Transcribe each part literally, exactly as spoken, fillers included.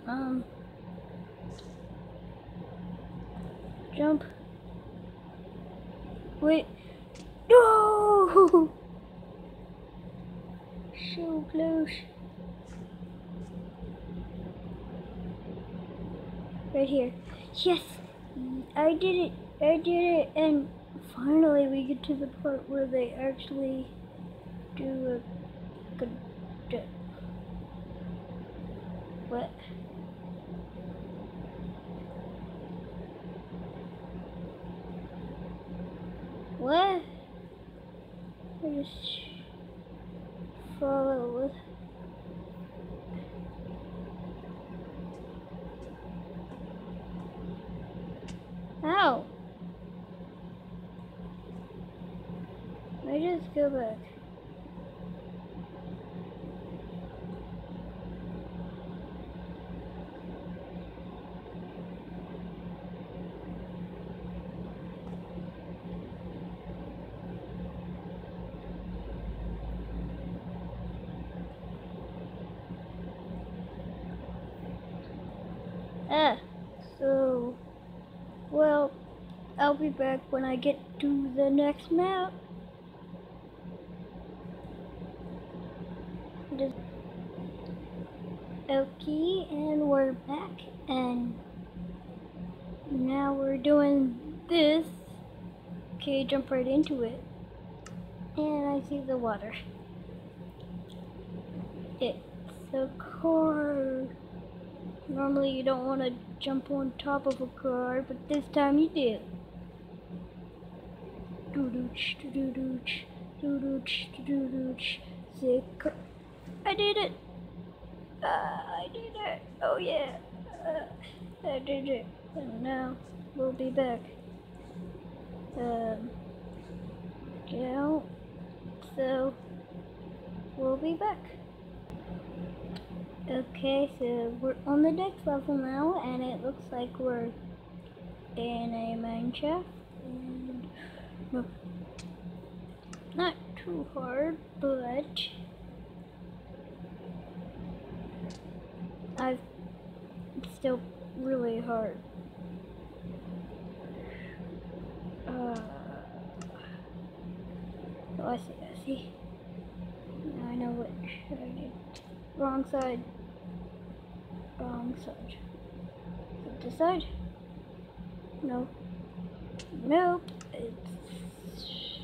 Um, jump. Wait. No! So close. Right here. Yes! I did it! I did it! And finally we get to the part where they actually do a good... What? What? I just follow with... Ow! I just go back. Ah, so, well, I'll be back when I get to the next map. Just okay, and we're back, and now we're doing this. Okay, jump right into it, and I see the water. It's a car. Normally you don't want to jump on top of a car, but this time you do. Doo-dooch, doo-dooch, doo-dooch, doo-dooch. Sick. I did it! Uh, I did it! Oh yeah! Uh, I did it! And now we'll be back. Um, yeah. So we'll be back. Okay, so we're on the next level now, and it looks like we're in a mine shaft. And no, not too hard, but I've it's still really hard. Uh, oh, I see, I see. Now I know what I did. Wrong side. Wrong side. Is it this side? No. Nope. It's...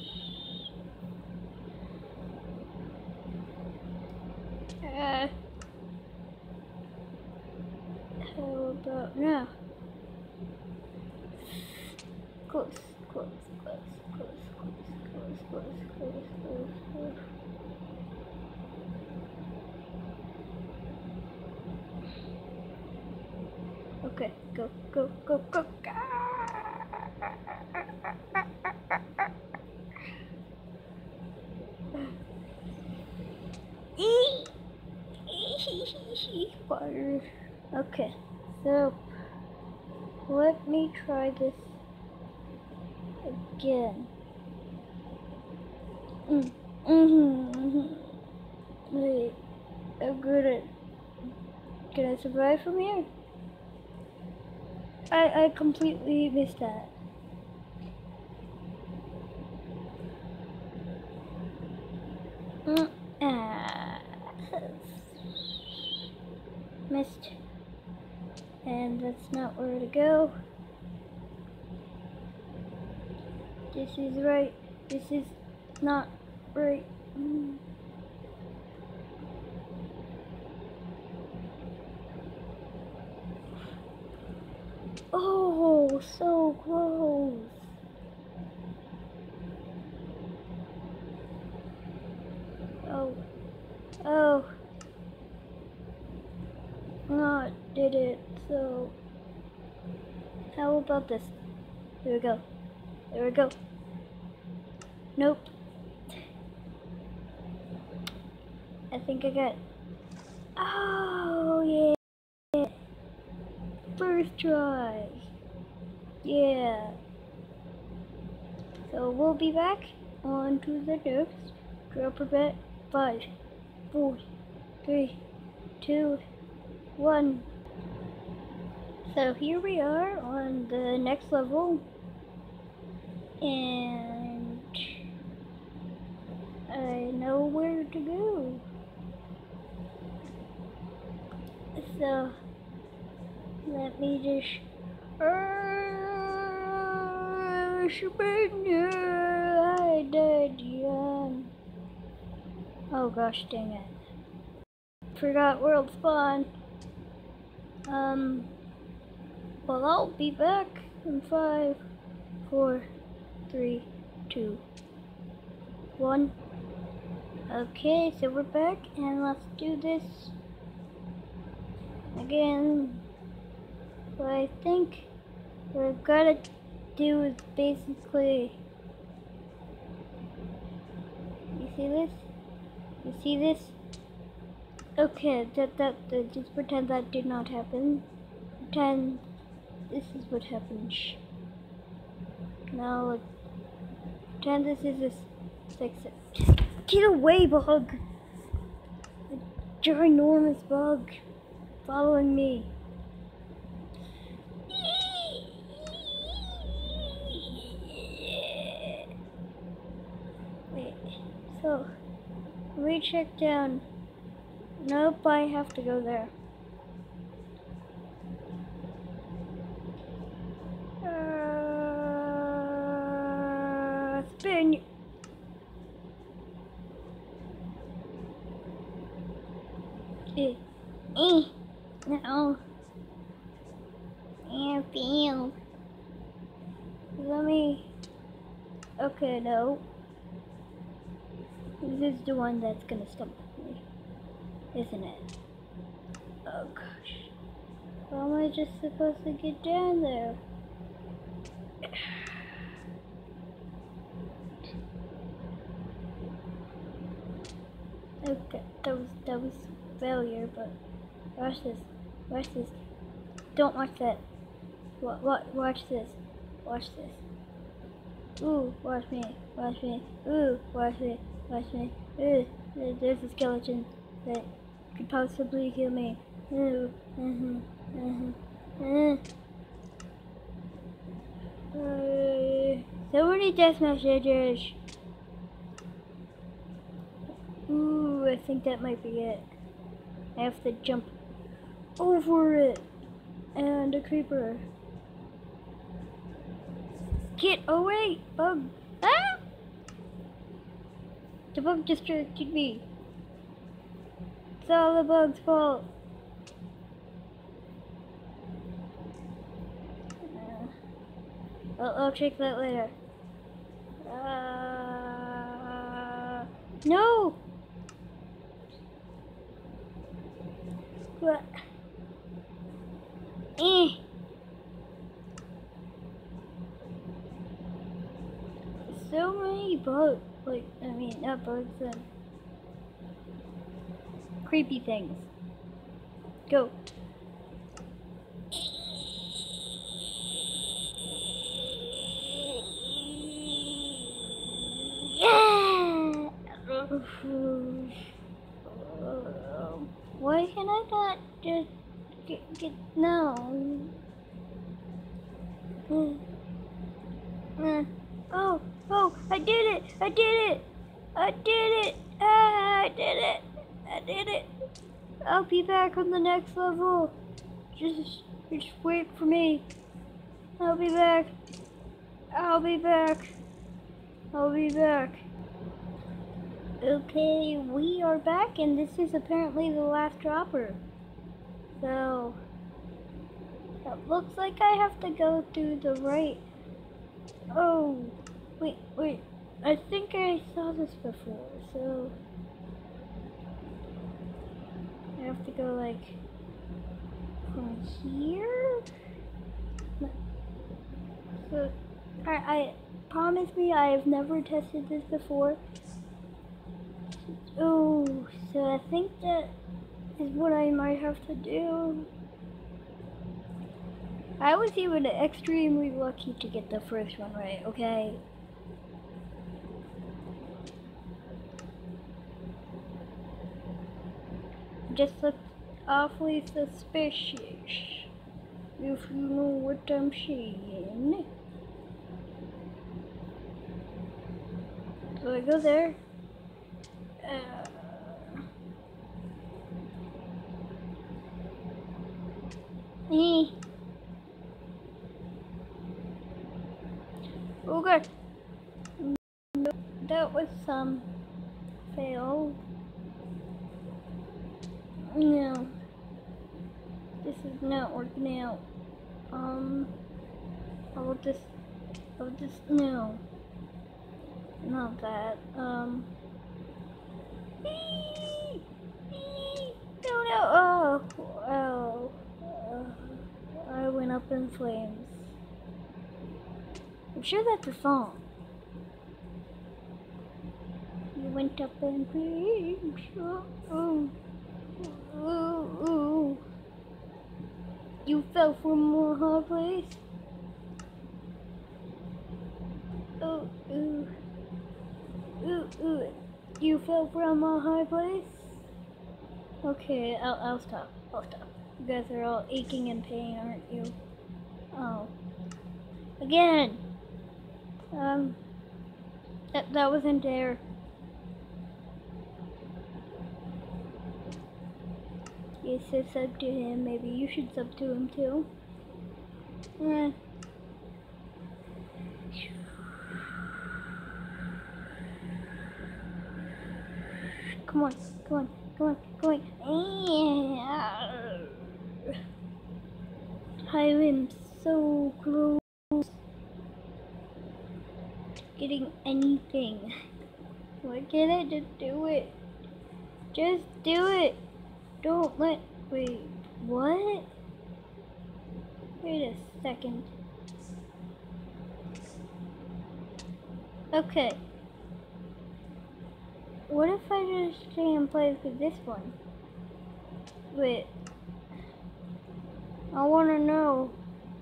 Uh... How about now? Close, close, close, close, close, close, close, close, close, close. Okay, go, go, go, go, go. Water. Okay, so let me try this again. Mm, mm-hmm, mm-hmm. Wait, I'm good at. Can I survive from here? I, I completely missed that. Mm, ah, missed. And that's not where to go. This is right. This is not right. Mm. Oh, so close. Oh, oh. Not did it, so how about this? There we go. There we go. Nope. I think I got. Oh yeah. First try. Yeah. So we'll be back on to the next drop a bet. Five, four, three, two, one. So here we are on the next level, and I know where to go. So let me just uh, surrender. I died young. Oh gosh, dang it! Forgot world spawn. Um. Well, I'll be back in five, four, three, two, one. Okay, so we're back, and let's do this again. What I think we're gonna do is basically, you see this? You see this? Okay, that, that, that just pretend that did not happen. Pretend this is what happened. Shh. Now look. Pretend this is this. Like, just get away, bug! A ginormous bug following me. Wait, so let me check down. Nope, I have to go there. Uh, spin. Eh, eh, no. I failed. Let me. Okay, no. This is the one that's gonna stump me, isn't it? Oh gosh. How am I just supposed to get down there? Okay, that was that was failure, but watch this. Watch this. Don't watch that. What what watch this. Watch this. Ooh, watch me. Watch me. Ooh, watch me. Watch me. Ooh, there's a skeleton that could possibly kill me. Ooh, uh-huh, uh-huh, uh. Uh, so many death messages. Ooh, I think that might be it. I have to jump over it. And a creeper. Get away, bug! Ah! The bug distracted me. It's all the bug's fault. Uh, I'll, I'll check that later. Uh, no! What? Eh. So many bugs, like, I mean, not bugs, um, creepy things. Go. Yeah! Why can I not just get, get no? Uh, uh, oh, oh, I did it! I did it! I did it! Ah, I did it! I did it! I'll be back on the next level. Just, just wait for me. I'll be back. I'll be back. I'll be back. Okay, we are back, and this is apparently the last dropper. So, it looks like I have to go through the right. Oh, wait, wait. I think I saw this before, so I have to go like from here. So, I, I promise me I have never tested this before. Oh, so I think that is what I might have to do. I was even extremely lucky to get the first one right, okay? Just looked awfully suspicious. if you know what I'm saying. So I go there. Uh, eh. Oh god. No, that was some fail. No. This is not working out. Um, how about this? How about this? No. Not that. Um. Eee, eee, no, no. Oh, oh. Uh, I went up in flames. I'm sure that's a song. You went up in flames. Oh, oh, oh, oh. You fell from a hard place. Oh, ooh. Ooh, ooh. You fell from a high place? Okay, I'll, I'll stop. I'll stop. You guys are all aching in pain, aren't you? Oh. Again! Um, that, that wasn't there. You said sub to him. Maybe you should sub to him too. Eh. Come on, come on, come on, come on. I am so close to getting anything. Why can't I just do it? Just do it. Don't let. Wait, what? Wait a second. Okay. What if I just stay and play with this one? Wait. I wanna know.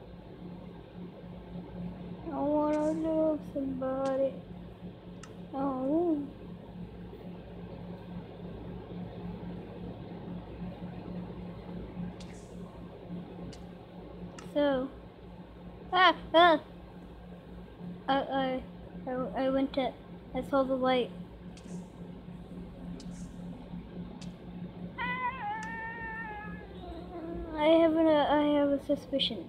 I wanna know somebody. Oh. So. Ah! Ah! I, I, I, I went to. I saw the light. I have an, uh, I have a suspicion.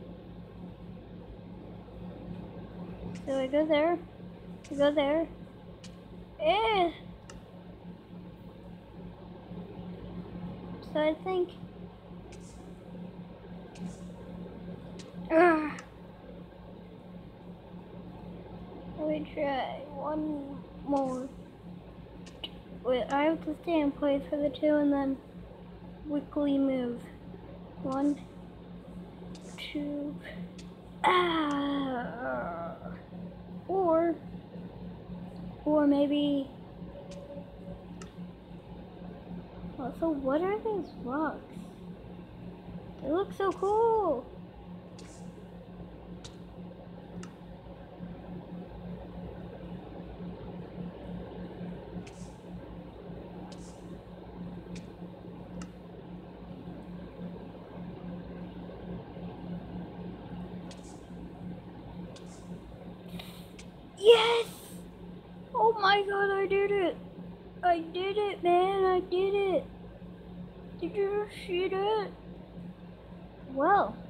So I go there. I go there. Eh. So I think. Ugh. Let me try one more. Wait, I have to stay in place for the two and then quickly move. One, two, ah, or, or maybe. Also, what are these rocks? They look so cool. Yes! Oh my god, I did it! I did it, man, I did it! Did you see that? Well.